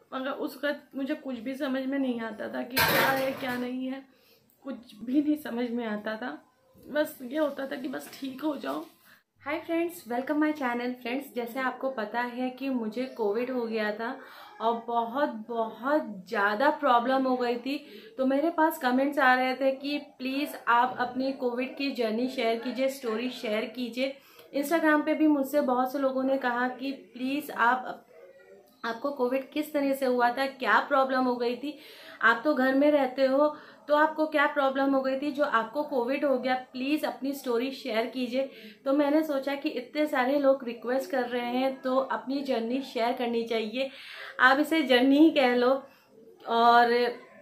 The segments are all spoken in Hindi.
मगर उस वक्त मुझे कुछ भी समझ में नहीं आता था कि क्या है क्या नहीं है, कुछ भी नहीं समझ में आता था। बस ये होता था कि बस ठीक हो जाओ। Hi friends, welcome my channel. Friends, जैसे आपको पता है कि मुझे कोविड हो गया था और बहुत बहुत ज़्यादा प्रॉब्लम हो गई थी। तो मेरे पास कमेंट्स आ रहे थे कि प्लीज़ आप अपनी कोविड की जर्नी शेयर कीजिए, स्टोरी शेयर कीजिए। इंस्टाग्राम पे भी मुझसे बहुत से लोगों ने कहा कि प्लीज़ आपको कोविड किस तरह से हुआ था, क्या प्रॉब्लम हो गई थी, आप तो घर में रहते हो तो आपको क्या प्रॉब्लम हो गई थी जो आपको कोविड हो गया, प्लीज़ अपनी स्टोरी शेयर कीजिए। तो मैंने सोचा कि इतने सारे लोग रिक्वेस्ट कर रहे हैं तो अपनी जर्नी शेयर करनी चाहिए। आप इसे जर्नी ही कह लो और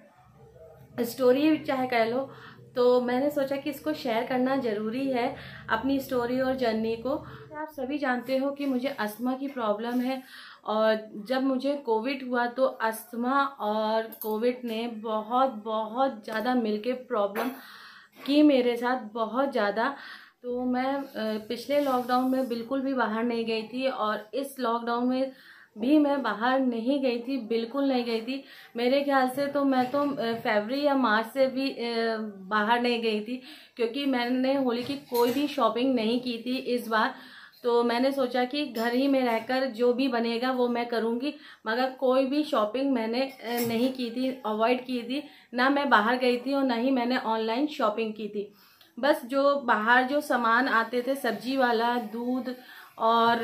स्टोरी चाहे कह लो। तो मैंने सोचा कि इसको शेयर करना ज़रूरी है, अपनी स्टोरी और जर्नी को। आप सभी जानते हो कि मुझे अस्थमा की प्रॉब्लम है और जब मुझे कोविड हुआ तो अस्थमा और कोविड ने बहुत बहुत ज़्यादा मिलके प्रॉब्लम की मेरे साथ, बहुत ज़्यादा। तो मैं पिछले लॉकडाउन में बिल्कुल भी बाहर नहीं गई थी और इस लॉकडाउन में भी मैं बाहर नहीं गई थी, बिल्कुल नहीं गई थी। मेरे ख्याल से तो मैं तो फरवरी या मार्च से भी बाहर नहीं गई थी, क्योंकि मैंने होली की कोई भी शॉपिंग नहीं की थी इस बार। तो मैंने सोचा कि घर ही में रहकर जो भी बनेगा वो मैं करूँगी, मगर कोई भी शॉपिंग मैंने नहीं की थी, अवॉइड की थी। ना मैं बाहर गई थी और ना ही मैंने ऑनलाइन शॉपिंग की थी। बस जो बाहर जो सामान आते थे, सब्जी वाला, दूध और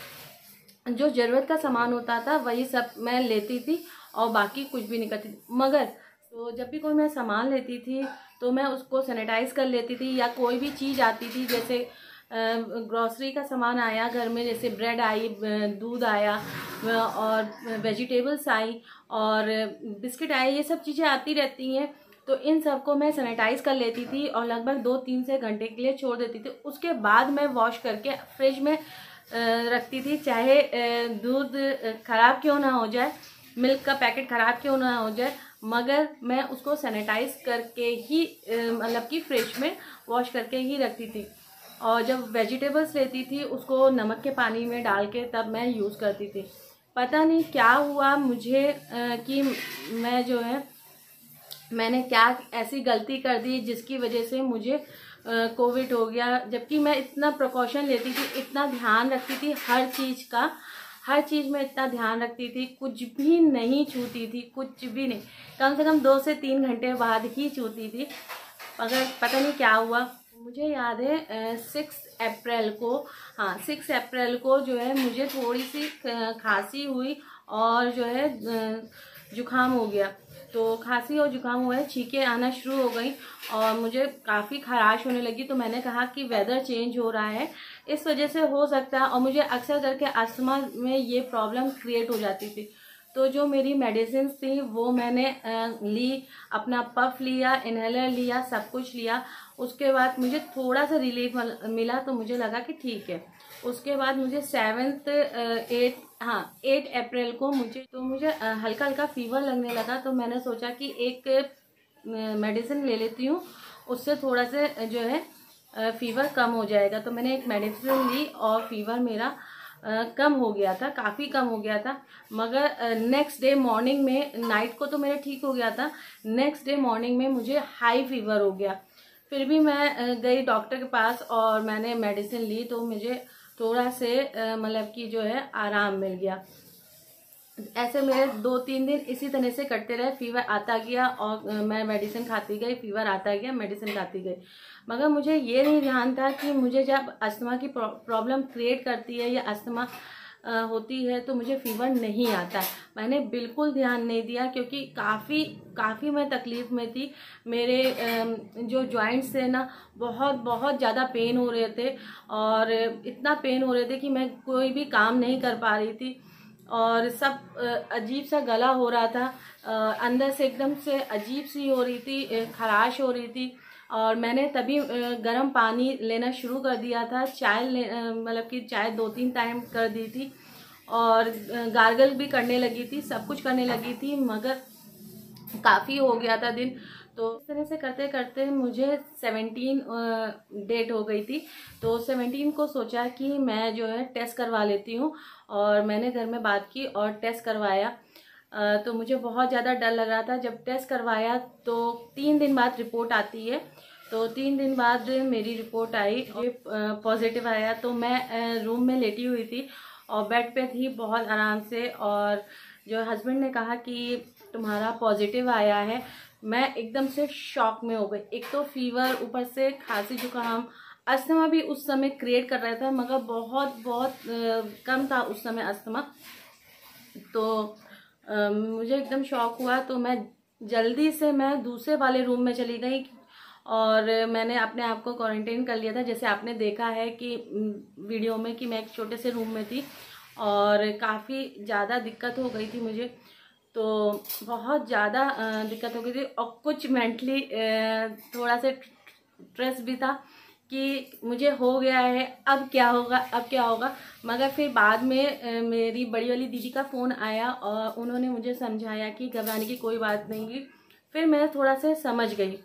जो ज़रूरत का सामान होता था वही सब मैं लेती थी और बाकी कुछ भी नहीं करती थी। मगर तो जब भी कोई मैं सामान लेती थी तो मैं उसको सैनिटाइज कर लेती थी, या कोई भी चीज़ आती थी जैसे ग्रॉसरी का सामान आया घर में, जैसे ब्रेड आई, दूध आया और वेजिटेबल्स आई और बिस्किट आए, ये सब चीज़ें आती रहती हैं। तो इन सबको मैं सैनिटाइज कर लेती थी और लगभग 2-3 से घंटे के लिए छोड़ देती थी। उसके बाद मैं वॉश करके फ्रिज में रखती थी, चाहे दूध ख़राब क्यों ना हो जाए, मिल्क का पैकेट ख़राब क्यों ना हो जाए, मगर मैं उसको सैनिटाइज करके ही मतलब कि फ्रिज में वॉश करके ही रखती थी। और जब वेजिटेबल्स लेती थी उसको नमक के पानी में डाल के तब मैं यूज़ करती थी। पता नहीं क्या हुआ मुझे कि मैं जो है मैंने क्या ऐसी गलती कर दी जिसकी वजह से मुझे कोविड हो गया। जबकि मैं इतना प्रिकॉशन लेती थी, इतना ध्यान रखती थी हर चीज़ का, हर चीज़ में इतना ध्यान रखती थी, कुछ भी नहीं छूती थी, कुछ भी नहीं। कम से कम 2 से 3 घंटे बाद ही छूती थी। मगर पता नहीं क्या हुआ। मुझे याद है 6 अप्रैल को, हाँ 6 अप्रैल को जो है मुझे थोड़ी सी खांसी हुई और जो है जुकाम हो गया। तो खांसी और जुकाम हुआ है, छींकें आना शुरू हो गई और मुझे काफ़ी खराश होने लगी। तो मैंने कहा कि वेदर चेंज हो रहा है, इस वजह से हो सकता है। और मुझे अक्सर करके अस्थमा में ये प्रॉब्लम क्रिएट हो जाती थी। तो जो मेरी मेडिसिन थी वो मैंने ली, अपना पफ लिया, इन्हेलर लिया, सब कुछ लिया। उसके बाद मुझे थोड़ा सा रिलीफ मिला तो मुझे लगा कि ठीक है। उसके बाद मुझे 8 अप्रैल को मुझे हल्का हल्का फीवर लगने लगा। तो मैंने सोचा कि एक मेडिसिन ले लेती हूँ, उससे थोड़ा से जो है फीवर कम हो जाएगा। तो मैंने एक मेडिसिन ली और फीवर मेरा कम हो गया था, काफ़ी कम हो गया था। मगर नेक्स्ट डे मॉर्निंग में, नाइट को तो मेरा ठीक हो गया था, नेक्स्ट डे मॉर्निंग में मुझे हाई फीवर हो गया। फिर भी मैं गई डॉक्टर के पास और मैंने मेडिसिन ली तो मुझे थोड़ा से मतलब कि जो है आराम मिल गया। ऐसे मेरे 2-3 दिन इसी तरह से कटते रहे, फीवर आता गया और मैं मेडिसिन खाती गई, फीवर आता गया, मेडिसिन खाती गई। मगर मुझे ये नहीं ध्यान था कि मुझे जब अस्थमा की प्रॉब्लम क्रिएट करती है या अस्थमा होती है तो मुझे फीवर नहीं आता है। मैंने बिल्कुल ध्यान नहीं दिया क्योंकि काफ़ी मैं तकलीफ़ में थी। मेरे जो जॉइंट्स थे ना, बहुत बहुत ज़्यादा पेन हो रहे थे और इतना पेन हो रहे थे कि मैं कोई भी काम नहीं कर पा रही थी और सब अजीब सा गला हो रहा था, अंदर से एकदम से अजीब सी हो रही थी, खराश हो रही थी। और मैंने तभी गर्म पानी लेना शुरू कर दिया था, चाय मतलब कि चाय 2-3 टाइम कर दी थी और गार्गल भी करने लगी थी, सब कुछ करने लगी थी। मगर काफ़ी हो गया था दिन। तो इस तरह से करते करते मुझे 17 डेट हो गई थी। तो 17 को सोचा कि मैं जो है टेस्ट करवा लेती हूँ और मैंने घर में बात की और टेस्ट करवाया। तो मुझे बहुत ज़्यादा डर लग रहा था। जब टेस्ट करवाया तो 3 दिन बाद रिपोर्ट आती है, तो 3 दिन बाद मेरी रिपोर्ट आई और पॉजिटिव आया। तो मैं रूम में लेटी हुई थी और बेड पे थी बहुत आराम से, और जो हस्बैंड ने कहा कि तुम्हारा पॉजिटिव आया है, मैं एकदम से शॉक में हो गई। एक तो फीवर, ऊपर से खांसी जुकाम, अस्थमा भी उस समय क्रिएट कर रहा था, मगर बहुत बहुत कम था उस समय अस्थमा। तो मुझे एकदम शॉक हुआ, तो मैं जल्दी से मैं दूसरे वाले रूम में चली गई और मैंने अपने आप को क्वारंटाइन कर लिया था। जैसे आपने देखा है कि वीडियो में कि मैं एक छोटे से रूम में थी और काफ़ी ज़्यादा दिक्कत हो गई थी मुझे, तो बहुत ज़्यादा दिक्कत हो गई थी और कुछ मेंटली थोड़ा सा स्ट्रेस भी था कि मुझे हो गया है, अब क्या होगा, अब क्या होगा। मगर फिर बाद में मेरी बड़ी वाली दीदी का फ़ोन आया और उन्होंने मुझे समझाया कि घबराने की कोई बात नहीं है। फिर मैं थोड़ा सा समझ गई,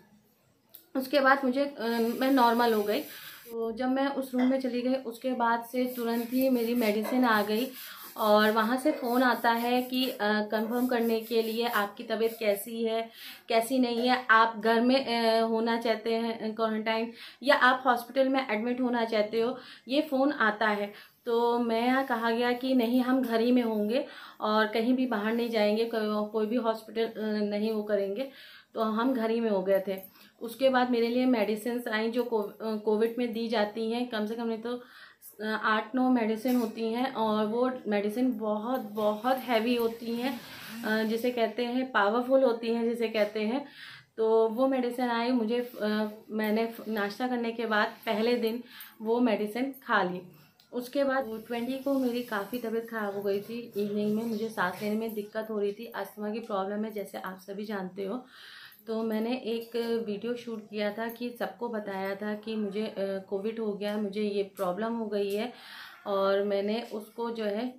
उसके बाद मैं नॉर्मल हो गई। तो जब मैं उस रूम में चली गई उसके बाद से तुरंत ही मेरी मेडिसिन आ गई और वहाँ से फ़ोन आता है कि कंफर्म करने के लिए आपकी तबीयत कैसी है, कैसी नहीं है, आप घर में होना चाहते हैं क्वारंटाइन, या आप हॉस्पिटल में एडमिट होना चाहते हो, ये फ़ोन आता है। तो मैं यहाँ कहा गया कि नहीं, हम घर ही में होंगे और कहीं भी बाहर नहीं जाएंगे, कोई भी हॉस्पिटल नहीं वो करेंगे। तो हम घर ही में हो गए थे। उसके बाद मेरे लिए मेडिसिन आई जो कोविड में दी जाती हैं, कम से कम नहीं तो 8-9 मेडिसिन होती हैं और वो मेडिसिन बहुत बहुत हैवी होती हैं, जिसे कहते हैं पावरफुल होती हैं जिसे कहते हैं। तो वो मेडिसिन आई मुझे, मैंने नाश्ता करने के बाद पहले दिन वो मेडिसिन खा ली। उसके बाद 20 को मेरी काफ़ी तबीयत ख़राब हो गई थी। इवनिंग में मुझे सांस लेने में दिक्कत हो रही थी, अस्थमा की प्रॉब्लम है जैसे आप सभी जानते हो। तो मैंने एक वीडियो शूट किया था कि सबको बताया था कि मुझे कोविड हो गया है, मुझे ये प्रॉब्लम हो गई है, और मैंने उसको जो है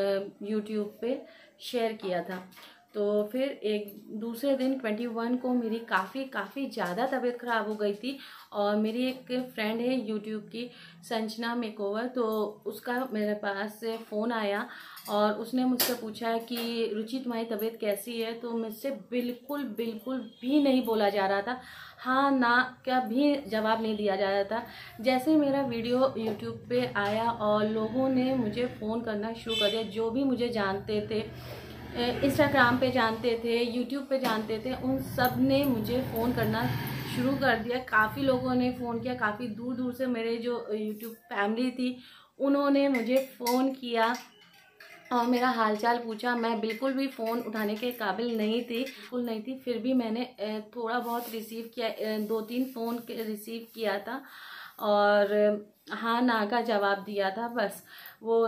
यूट्यूब पे शेयर किया था। तो फिर एक दूसरे दिन 21 को मेरी काफ़ी ज़्यादा तबीयत ख़राब हो गई थी और मेरी एक फ्रेंड है यूट्यूब की, संजना मेकओवर, तो उसका मेरे पास फ़ोन आया और उसने मुझसे पूछा कि रुचि तुम्हारी तबीयत कैसी है। तो मुझसे बिल्कुल बिल्कुल भी नहीं बोला जा रहा था, हाँ ना क्या भी जवाब नहीं दिया जा रहा था। जैसे मेरा वीडियो यूट्यूब पे आया और लोगों ने मुझे फ़ोन करना शुरू कर दिया, जो भी मुझे जानते थे, इंस्टाग्राम पे जानते थे, यूट्यूब पे जानते थे, उन सब ने मुझे फ़ोन करना शुरू कर दिया। काफ़ी लोगों ने फ़ोन किया, काफ़ी दूर दूर से मेरे जो यूट्यूब फैमिली थी उन्होंने मुझे फ़ोन किया और मेरा हालचाल पूछा। मैं बिल्कुल भी फ़ोन उठाने के काबिल नहीं थी, बिल्कुल नहीं थी, फिर भी मैंने थोड़ा बहुत रिसीव किया, 2-3 फ़ोन रिसीव किया था और हाँ ना का जवाब दिया था। बस वो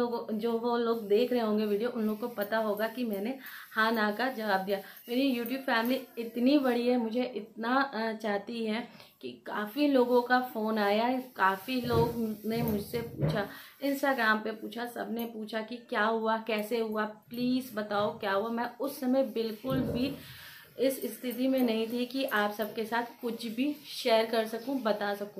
वो लोग देख रहे होंगे वीडियो, उन लोग को पता होगा कि मैंने हाँ ना का जवाब दिया। मेरी यूट्यूब फैमिली इतनी बड़ी है, मुझे इतना चाहती है कि काफ़ी लोगों का फ़ोन आया, काफ़ी लोग ने मुझसे पूछा, इंस्टाग्राम पे पूछा, सब ने पूछा कि क्या हुआ, कैसे हुआ, प्लीज़ बताओ क्या हुआ। मैं उस समय बिल्कुल भी इस स्थिति में नहीं थी कि आप सबके साथ कुछ भी शेयर कर सकूं, बता सकूं।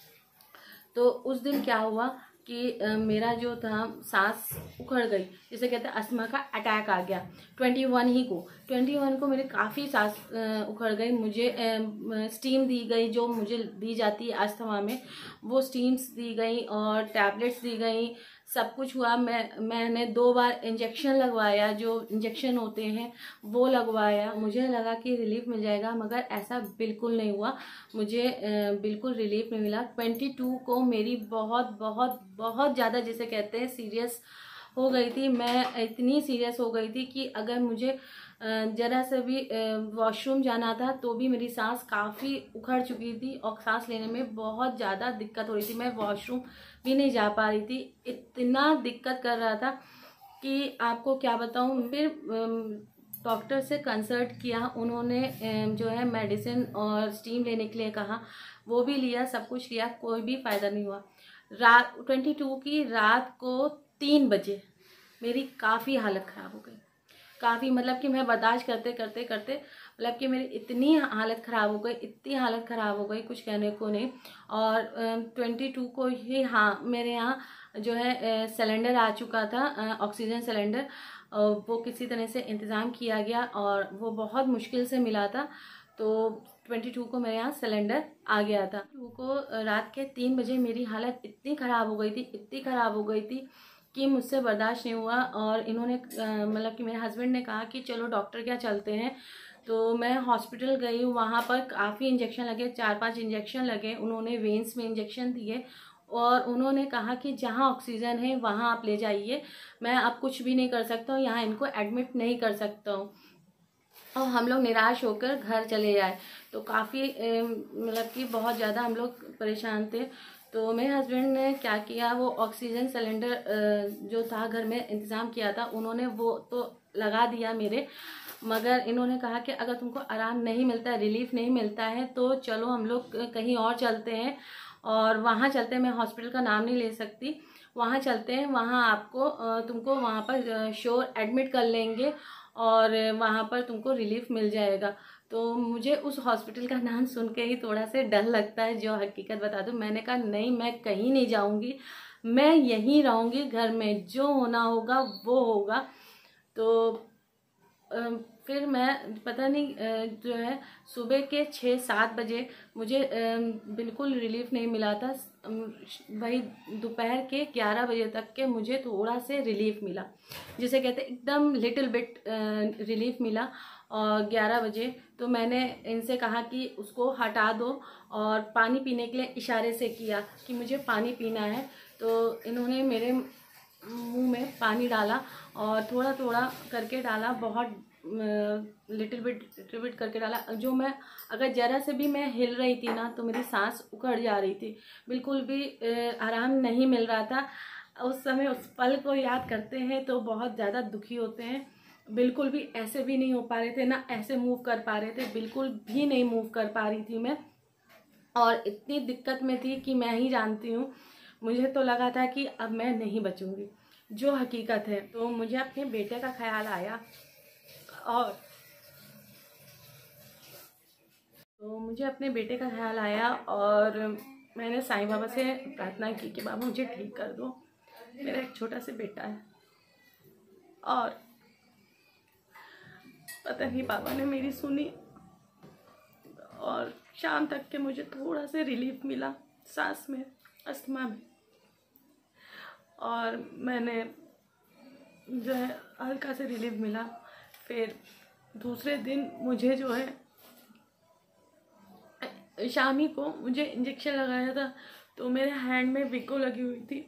तो उस दिन क्या हुआ कि मेरा जो था सांस उखड़ गई, जिसे कहते हैं अस्थमा का अटैक आ गया। 21 को मेरे काफ़ी सांस उखड़ गई। मुझे स्टीम दी गई, जो मुझे दी जाती है अस्थमा में, वो स्टीम्स दी गई और टैबलेट्स दी गई, सब कुछ हुआ। मैंने 2 बार इंजेक्शन लगवाया, जो इंजेक्शन होते हैं वो लगवाया। मुझे लगा कि रिलीफ मिल जाएगा, मगर ऐसा बिल्कुल नहीं हुआ, मुझे बिल्कुल रिलीफ नहीं मिला। 22 को मेरी बहुत बहुत बहुत ज़्यादा, जिसे कहते हैं, सीरियस हो गई थी। मैं इतनी सीरियस हो गई थी कि अगर मुझे ज़रा से भी वॉशरूम जाना था तो भी मेरी सांस काफ़ी उखड़ चुकी थी और सांस लेने में बहुत ज़्यादा दिक्कत हो रही थी। मैं वॉशरूम भी नहीं जा पा रही थी, इतना दिक्कत कर रहा था कि आपको क्या बताऊं। फिर डॉक्टर से कंसल्ट किया, उन्होंने जो है मेडिसिन और स्टीम लेने के लिए कहा, वो भी लिया, सब कुछ लिया, कोई भी फ़ायदा नहीं हुआ। 22 की रात को 3 बजे मेरी काफ़ी हालत ख़राब हो गई, काफ़ी, मतलब कि मैं बर्दाश्त करते करते करते, मतलब कि मेरी इतनी हालत ख़राब हो गई, इतनी हालत ख़राब हो गई, कुछ कहने को नहीं। और 22 को ही, हाँ, मेरे यहाँ जो है सिलेंडर आ चुका था, ऑक्सीजन सिलेंडर, वो किसी तरह से इंतज़ाम किया गया और वो बहुत मुश्किल से मिला था। तो 22 को मेरे यहाँ सिलेंडर आ गया था। 22 को रात के 3 बजे मेरी हालत इतनी ख़राब हो गई थी, इतनी ख़राब हो गई थी कि मुझसे बर्दाश्त नहीं हुआ। और इन्होंने मतलब कि मेरे हस्बैंड ने कहा कि चलो डॉक्टर क्या चलते हैं। तो मैं हॉस्पिटल गई हूँ, वहाँ पर काफ़ी इंजेक्शन लगे, 4-5 इंजेक्शन लगे। उन्होंने वेंस में इंजेक्शन दिए और उन्होंने कहा कि जहाँ ऑक्सीजन है वहाँ आप ले जाइए, मैं अब कुछ भी नहीं कर सकता हूँ, यहाँ इनको एडमिट नहीं कर सकता हूँ। और हम लोग निराश होकर घर चले आए। तो काफ़ी मतलब कि बहुत ज़्यादा हम लोग परेशान थे। तो मेरे हस्बैंड ने क्या किया, वो ऑक्सीजन सिलेंडर जो था घर में इंतज़ाम किया था, उन्होंने वो तो लगा दिया मेरे। मगर इन्होंने कहा कि अगर तुमको आराम नहीं मिलता है, रिलीफ नहीं मिलता है, तो चलो हम लोग कहीं और चलते हैं और वहाँ चलते हैं। मैं हॉस्पिटल का नाम नहीं ले सकती, वहाँ चलते हैं, वहाँ आपको तुमको वहाँ पर श्योर एडमिट कर लेंगे और वहाँ पर तुमको रिलीफ मिल जाएगा। तो मुझे उस हॉस्पिटल का नाम सुन के ही थोड़ा सा डर लगता है, जो हकीकत बता दूं। मैंने कहा नहीं, मैं कहीं नहीं जाऊंगी, मैं यहीं रहूंगी, घर में जो होना होगा वो होगा। तो फिर मैं पता नहीं जो है सुबह के 6-7 बजे मुझे बिल्कुल रिलीफ नहीं मिला था। वही दोपहर के 11 बजे तक के मुझे थोड़ा से रिलीफ मिला, जिसे कहते हैं एकदम लिटिल बिट रिलीफ मिला। और 11 बजे तो मैंने इनसे कहा कि उसको हटा दो और पानी पीने के लिए इशारे से किया कि मुझे पानी पीना है। तो इन्होंने मेरे मुंह में पानी डाला और थोड़ा थोड़ा करके डाला, बहुत लिटिल बिट करके डाला। जो मैं अगर ज़रा से भी मैं हिल रही थी ना तो मेरी सांस उखड़ जा रही थी, बिल्कुल भी आराम नहीं मिल रहा था। उस समय उस पल को याद करते हैं तो बहुत ज़्यादा दुखी होते हैं। बिल्कुल भी ऐसे भी नहीं हो पा रहे थे, ना ऐसे मूव कर पा रहे थे, बिल्कुल भी नहीं मूव कर पा रही थी मैं। और इतनी दिक्कत में थी कि मैं ही जानती हूँ। मुझे तो लगा था कि अब मैं नहीं बचूंगी, जो हकीकत है। तो मुझे अपने बेटे का ख्याल आया और और मैंने साईं बाबा से प्रार्थना की कि बाबा मुझे ठीक कर दो, मेरा एक छोटा सा बेटा है। और पता नहीं बाबा ने मेरी सुनी और शाम तक के मुझे थोड़ा सा रिलीफ मिला सांस में, अस्थमा में। और मैंने जो है हल्का से रिलीफ मिला। फिर दूसरे दिन मुझे जो है शाम ही को मुझे इंजेक्शन लगाया था। तो मेरे हैंड में विको लगी हुई थी,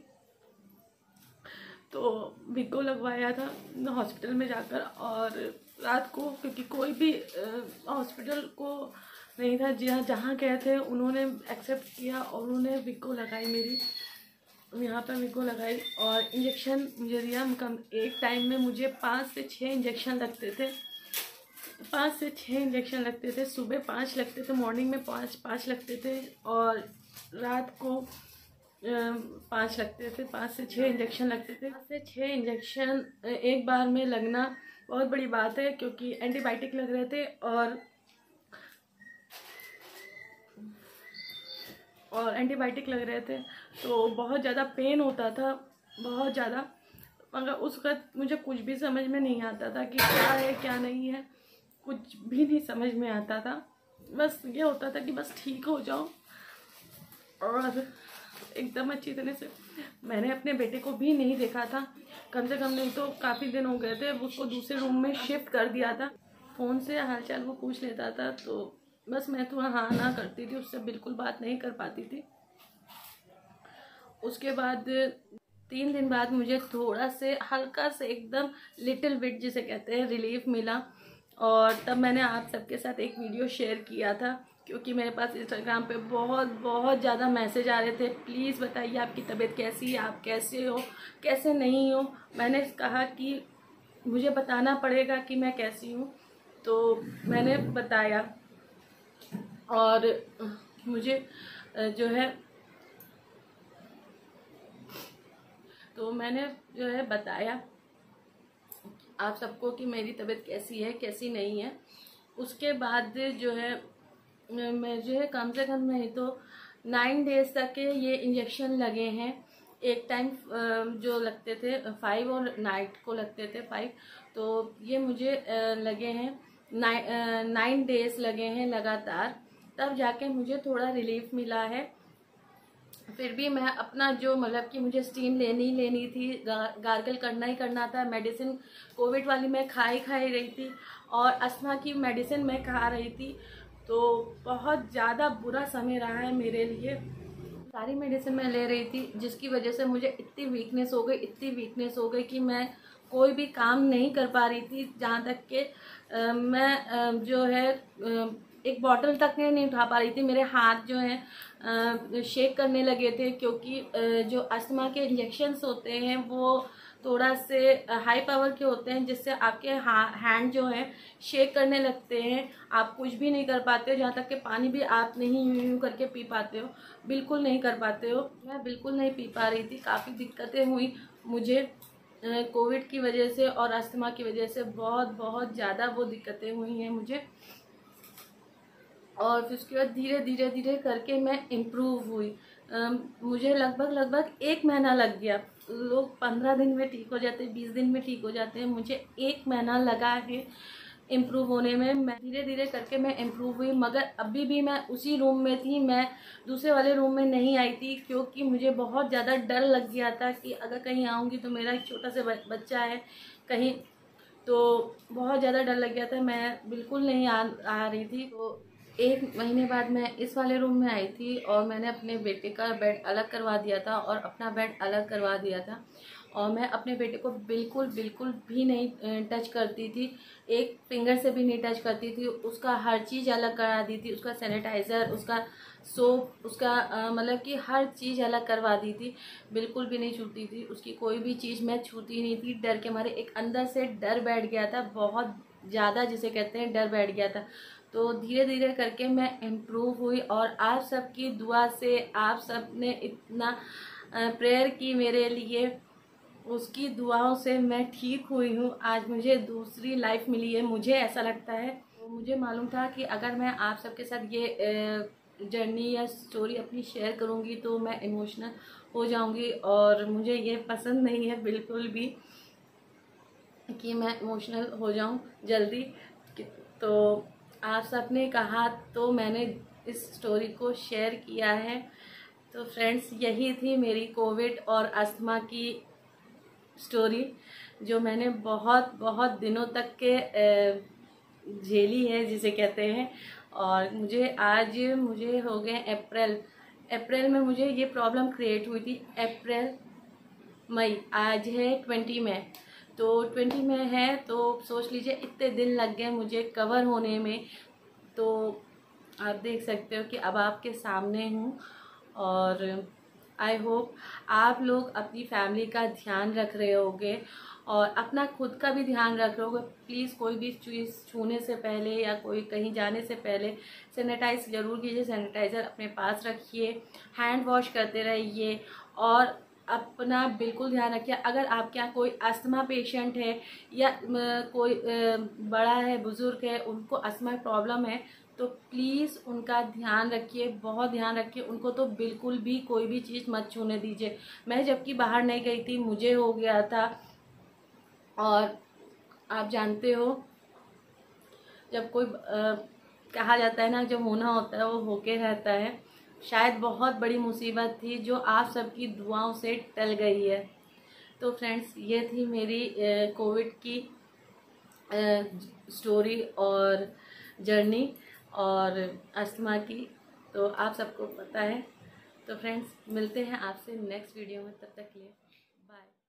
तो विको लगवाया था हॉस्पिटल में जाकर। और रात को क्योंकि कोई भी हॉस्पिटल को नहीं था, जहाँ गए थे उन्होंने एक्सेप्ट किया और उन्होंने विको लगाई, मेरी यहाँ पर विको लगाई और इंजेक्शन मुझे दिया। कम एक टाइम में मुझे 5 से 6 इंजेक्शन लगते थे, 5 से 6 इंजेक्शन लगते थे। सुबह 5 लगते थे, मॉर्निंग में 5 लगते थे और रात को 5 लगते थे। 5 से 6 इंजेक्शन लगते थे। 5 से 6 इंजेक्शन एक बार में लगना बहुत बड़ी बात है, क्योंकि एंटीबायोटिक लग रहे थे और एंटीबायोटिक लग रहे थे, तो बहुत ज़्यादा पेन होता था, बहुत ज़्यादा। मगर उस वक्त मुझे कुछ भी समझ में नहीं आता था कि क्या है क्या नहीं है, कुछ भी नहीं समझ में आता था। बस ये होता था कि बस ठीक हो जाओ और एकदम अच्छी तरह से। मैंने अपने बेटे को भी नहीं देखा था, कम से कम नहीं तो काफ़ी दिन हो गए थे। उसको दूसरे रूम में शिफ्ट कर दिया था। फ़ोन से हालचाल वो पूछ लेता था, तो बस मैं तो हाँ ना करती थी, उससे बिल्कुल बात नहीं कर पाती थी। उसके बाद 3 दिन बाद मुझे थोड़ा से हल्का से एकदम लिटिल बिट जिसे कहते हैं रिलीफ मिला। और तब मैंने आप सबके साथ एक वीडियो शेयर किया था, क्योंकि मेरे पास इंस्टाग्राम पे बहुत ज़्यादा मैसेज आ रहे थे, प्लीज़ बताइए आपकी तबीयत कैसी है, आप कैसे हो, कैसे नहीं हो। मैंने कहा कि मुझे बताना पड़ेगा कि मैं कैसी हूँ, तो मैंने बताया। और मुझे जो है तो मैंने जो है बताया आप सबको कि मेरी तबीयत कैसी है कैसी नहीं है। उसके बाद जो है मैं जो है कम से कम नहीं तो 9 डेज़ तक के ये इंजेक्शन लगे हैं। एक टाइम जो लगते थे 5 और नाइट को लगते थे 5, तो ये मुझे लगे हैं 9 डेज लगे हैं लगातार, तब जाके मुझे थोड़ा रिलीफ मिला है। फिर भी मैं अपना जो मतलब कि मुझे स्टीम लेनी थी, गार्गल करना ही करना था। मेडिसिन कोविड वाली मैं खा ही रही थी और अस्थमा की मेडिसिन मैं खा रही थी, तो बहुत ज़्यादा बुरा समय रहा है मेरे लिए। सारी मेडिसिन मैं ले रही थी, जिसकी वजह से मुझे इतनी वीकनेस हो गई कि मैं कोई भी काम नहीं कर पा रही थी। जहाँ तक कि मैं जो है एक बॉटल तक नहीं उठा पा रही थी। मेरे हाथ जो हैं शेक करने लगे थे, क्योंकि जो अस्थमा के इंजेक्शन्स होते हैं वो थोड़ा से हाई पावर के होते हैं, जिससे आपके हैंड जो है शेक करने लगते हैं। आप कुछ भी नहीं कर पाते हो, जहाँ तक कि पानी भी आप नहीं यूँ करके पी पाते हो, बिल्कुल नहीं कर पाते हो। मैं बिल्कुल नहीं पी पा रही थी, काफ़ी दिक्कतें हुई मुझे कोविड की वजह से और अस्थमा की वजह से। बहुत ज़्यादा वो दिक्कतें हुई हैं मुझे। और फिर उसके बाद धीरे धीरे करके मैं इम्प्रूव हुई। मुझे लगभग 1 महीना लग गया। लोग 15 दिन में ठीक हो जाते हैं, 20 दिन में ठीक हो जाते हैं, मुझे 1 महीना लगा है इम्प्रूव होने में। मैं धीरे धीरे करके मैं इम्प्रूव हुई, मगर अभी भी मैं उसी रूम में थी, मैं दूसरे वाले रूम में नहीं आई थी, क्योंकि मुझे बहुत ज़्यादा डर लग गया था कि अगर कहीं आऊँगी तो मेरा एक छोटा सा बच्चा है कहीं, तो बहुत ज़्यादा डर लग गया था। मैं बिल्कुल नहीं आ रही थी। तो 1 महीने बाद मैं इस वाले रूम में आई थी और मैंने अपने बेटे का बेड अलग करवा दिया था और अपना बेड अलग करवा दिया था। और मैं अपने बेटे को बिल्कुल भी नहीं टच करती थी, एक फिंगर से भी नहीं टच करती थी। उसका हर चीज़ अलग करा दी थी, उसका सैनिटाइज़र, उसका सोप, उसका मतलब कि हर चीज़ अलग करवा दी थी। बिल्कुल भी नहीं छूती थी, उसकी कोई भी चीज़ मैं छूती नहीं थी। डर के मारे एक अंदर से डर बैठ गया था, बहुत ज़्यादा, जिसे कहते हैं डर बैठ गया था। तो धीरे धीरे करके मैं इम्प्रूव हुई और आप सबकी दुआ से, आप सब ने इतना प्रेयर की मेरे लिए, उसकी दुआओं से मैं ठीक हुई हूँ। आज मुझे दूसरी लाइफ मिली है, मुझे ऐसा लगता है। तो मुझे मालूम था कि अगर मैं आप सबके साथ ये जर्नी या स्टोरी अपनी शेयर करूँगी तो मैं इमोशनल हो जाऊँगी, और मुझे ये पसंद नहीं है बिल्कुल भी कि मैं इमोशनल हो जाऊँ जल्दी। तो आप सब ने कहा तो मैंने इस स्टोरी को शेयर किया है। तो फ्रेंड्स, यही थी मेरी कोविड और अस्थमा की स्टोरी, जो मैंने बहुत दिनों तक के झेली है, जिसे कहते हैं। और मुझे हो गए अप्रैल में मुझे ये प्रॉब्लम क्रिएट हुई थी। अप्रैल मई, आज है 20 मई, तो 20 में है, तो सोच लीजिए इतने दिन लग गए मुझे कवर होने में। तो आप देख सकते हो कि अब आपके सामने हूँ। और आई होप आप लोग अपनी फैमिली का ध्यान रख रहे होगे और अपना खुद का भी ध्यान रख रहे होगे। प्लीज़ कोई भी चीज़ छूने से पहले या कोई कहीं जाने से पहले सैनिटाइज ज़रूर कीजिए, सैनिटाइज़र अपने पास रखिए, हैंड वॉश करते रहिए और अपना बिल्कुल ध्यान रखिए। अगर आपके यहाँ कोई अस्थमा पेशेंट है या कोई बड़ा है, बुज़ुर्ग है, उनको अस्थमा प्रॉब्लम है, तो प्लीज़ उनका ध्यान रखिए, बहुत ध्यान रखिए। उनको तो बिल्कुल भी कोई भी चीज़ मत छूने दीजिए। मैं जबकि बाहर नहीं गई थी, मुझे हो गया था। और आप जानते हो, जब कोई कहा जाता है ना, जब होना होता है वो होके रहता है। शायद बहुत बड़ी मुसीबत थी जो आप सबकी दुआओं से टल गई है। तो फ्रेंड्स, ये थी मेरी कोविड की स्टोरी और जर्नी और अस्थमा की, तो आप सबको पता है। तो फ्रेंड्स, मिलते हैं आपसे नेक्स्ट वीडियो में, तब तक के लिए बाय।